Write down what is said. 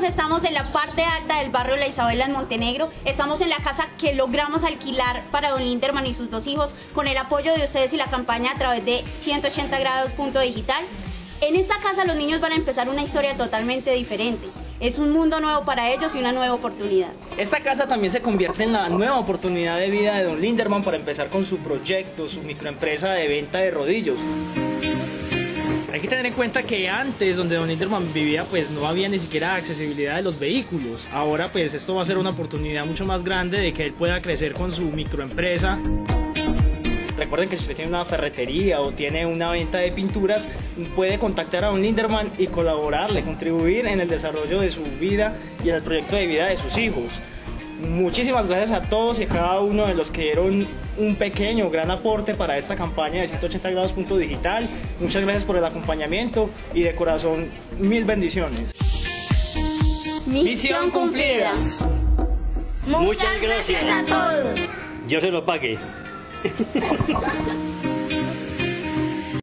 estamos en la parte alta del barrio La Isabela en Montenegro. Estamos en la casa que logramos alquilar para don Linderman y sus dos hijos con el apoyo de ustedes y la campaña a través de 180 grados punto digital. En esta casa los niños van a empezar una historia totalmente diferente. Es un mundo nuevo para ellos y una nueva oportunidad. Esta casa también se convierte en la nueva oportunidad de vida de don Linderman para empezar con su proyecto, su microempresa de venta de rodillos. Hay que tener en cuenta que antes, donde don Linderman vivía, pues no había ni siquiera accesibilidad de los vehículos. Ahora pues esto va a ser una oportunidad mucho más grande de que él pueda crecer con su microempresa. Recuerden que si usted tiene una ferretería o tiene una venta de pinturas, puede contactar a don Linderman y colaborarle, contribuir en el desarrollo de su vida y en el proyecto de vida de sus hijos. Muchísimas gracias a todos y a cada uno de los que dieron un pequeño, gran aporte para esta campaña de 180 grados punto digital. Muchas gracias por el acompañamiento y de corazón, mil bendiciones. Misión cumplida. Muchas gracias a todos. Dios se lo pague.